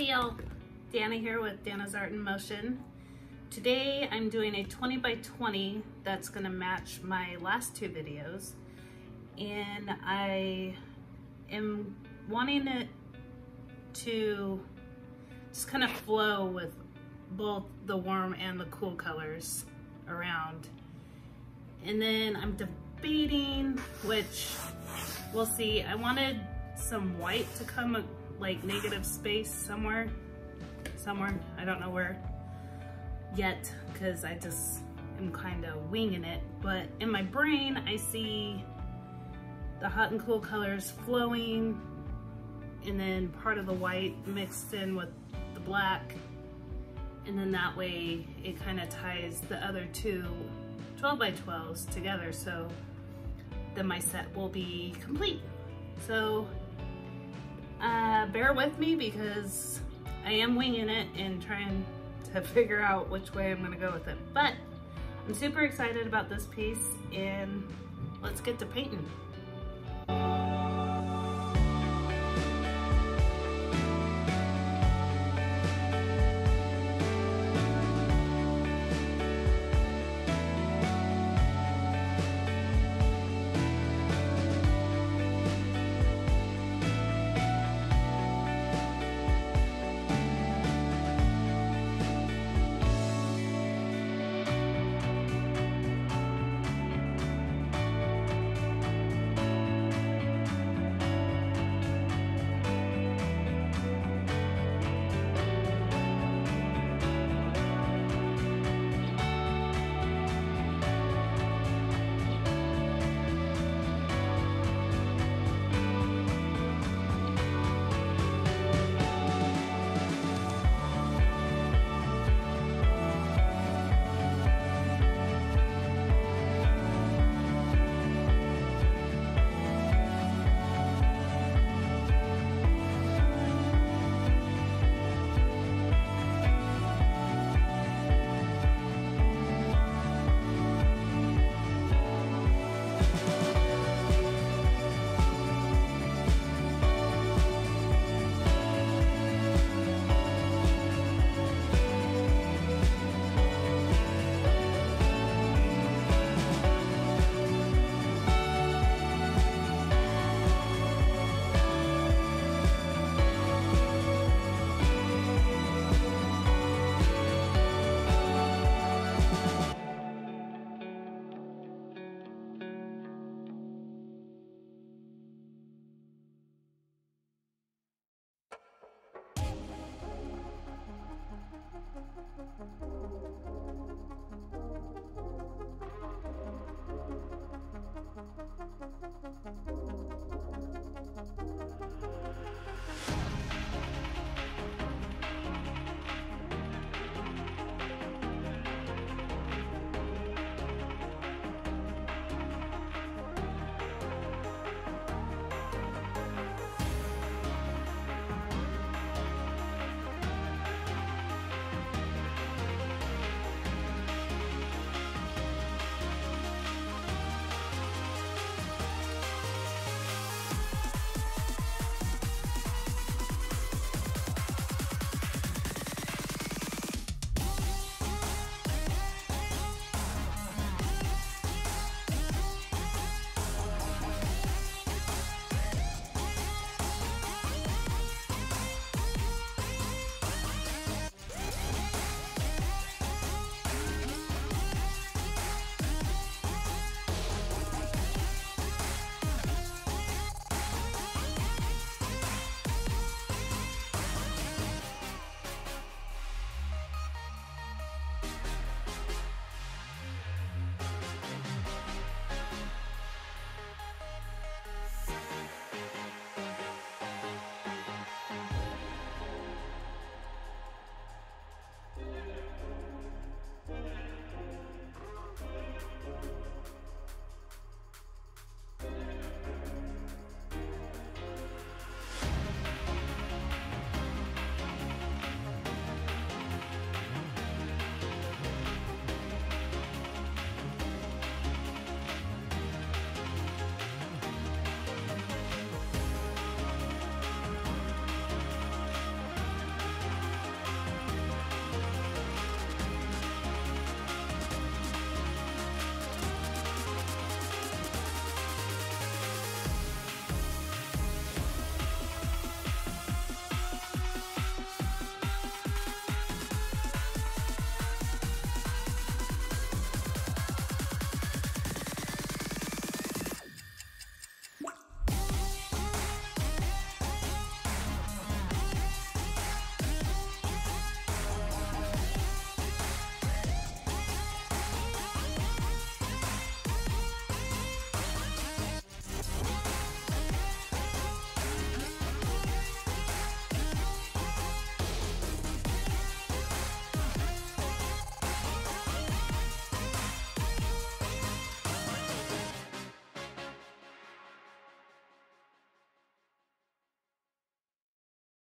Hey y'all, Dana here with Dannas-Art-N-Motion. Today I'm doing a 20 by 20 that's gonna match my last two videos. And I am wanting it to just kind of flow with both the warm and the cool colors around. And then I'm debating, which we'll see. I wanted some white to come like negative space somewhere, I don't know where yet, because I just am kind of winging it. But in my brain, I see the hot and cool colors flowing, and then part of the white mixed in with the black, and then that way it kind of ties the other two 12 by 12s together, so then my set will be complete. So bear with me because I am winging it and trying to figure out which way I'm gonna go with it. But I'm super excited about this piece, and let's get to painting.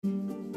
you.